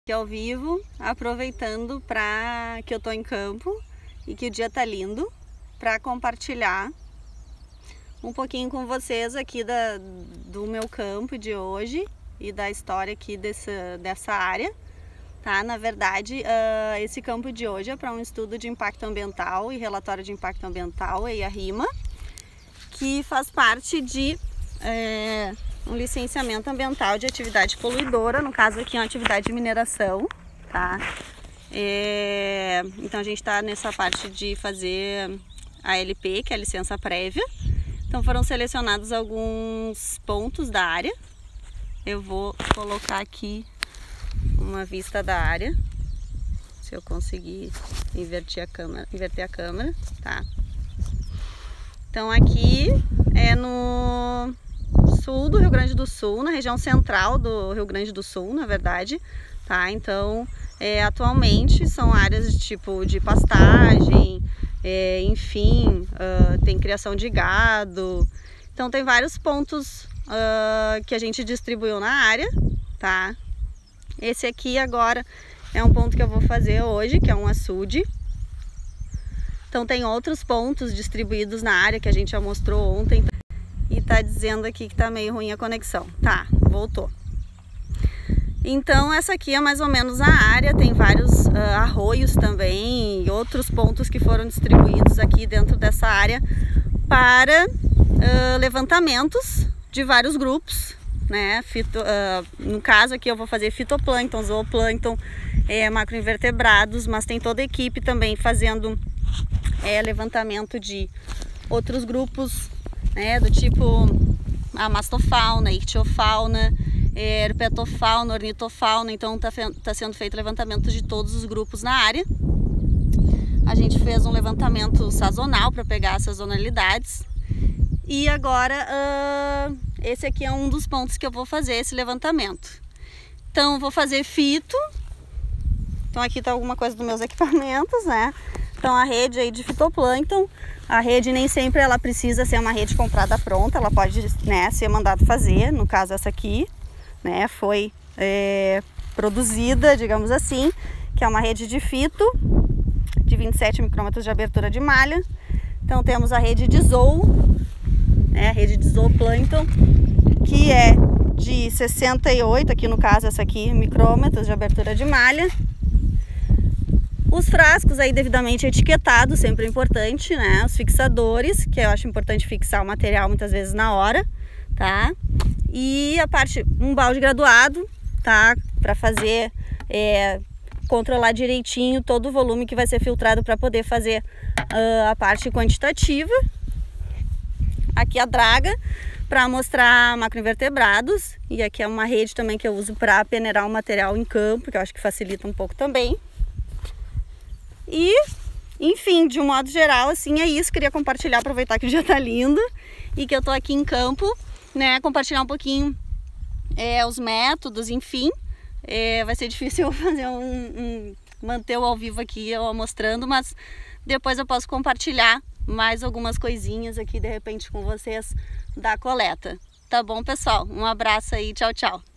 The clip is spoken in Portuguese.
Aqui ao vivo, aproveitando que eu tô em campo e que o dia tá lindo, para compartilhar um pouquinho com vocês aqui do meu campo de hoje e da história aqui dessa área, tá? Na verdade, esse campo de hoje é para um estudo de impacto ambiental e relatório de impacto ambiental, EIA-RIMA, que faz parte de um licenciamento ambiental de atividade poluidora, no caso aqui é uma atividade de mineração, tá? Então a gente está nessa parte de fazer a LP, que é a licença prévia. Então foram selecionados alguns pontos da área. Eu vou colocar aqui uma vista da área, se eu conseguir inverter a câmera, tá? Então aqui é no sul do Rio Grande do Sul, na região central do Rio Grande do Sul, na verdade, tá? Então, atualmente são áreas de tipo de pastagem, enfim, tem criação de gado. Então tem vários pontos que a gente distribuiu na área, tá? Esse aqui agora é um ponto que eu vou fazer hoje, que é um açude. Então tem outros pontos distribuídos na área que a gente já mostrou ontem. E tá dizendo aqui que tá meio ruim a conexão. Tá, voltou. Então essa aqui é mais ou menos a área, tem vários arroios também e outros pontos que foram distribuídos aqui dentro dessa área para levantamentos de vários grupos, né? No caso aqui eu vou fazer fitoplâncton, zooplâncton, macroinvertebrados, mas tem toda a equipe também fazendo levantamento de outros grupos, do tipo a mastofauna, ictiofauna, herpetofauna, ornitofauna. Então tá sendo feito levantamento de todos os grupos na área. A gente fez um levantamento sazonal para pegar as sazonalidades. E agora esse aqui é um dos pontos que eu vou fazer esse levantamento. Então vou fazer fito. Então aqui tá alguma coisa dos meus equipamentos, né? Então a rede aí de fitoplâncton, a rede nem sempre ela precisa ser uma rede comprada pronta, ela pode, ser mandado fazer. No caso essa aqui, foi produzida, digamos assim, que é uma rede de fito de 27 micrômetros de abertura de malha. Então temos a rede de zoo, a rede de zooplâncton, que é de 68, aqui no caso essa aqui, micrômetros de abertura de malha. Os frascos aí devidamente etiquetados, sempre é importante, né? Os fixadores, que eu acho importante fixar o material muitas vezes na hora, tá? E a parte, um balde graduado, tá? Para fazer, controlar direitinho todo o volume que vai ser filtrado para poder fazer a parte quantitativa. Aqui a draga, para mostrar macroinvertebrados. E aqui é uma rede também que eu uso para peneirar o material em campo, que eu acho que facilita um pouco também. E, enfim, de um modo geral, assim, é isso. Queria compartilhar, aproveitar que o dia tá lindo e que eu tô aqui em campo, compartilhar um pouquinho os métodos, enfim. Vai ser difícil eu fazer manter o ao vivo aqui, eu mostrando, mas depois eu posso compartilhar mais algumas coisinhas aqui, de repente, com vocês da coleta. Tá bom, pessoal? Um abraço aí, tchau, tchau!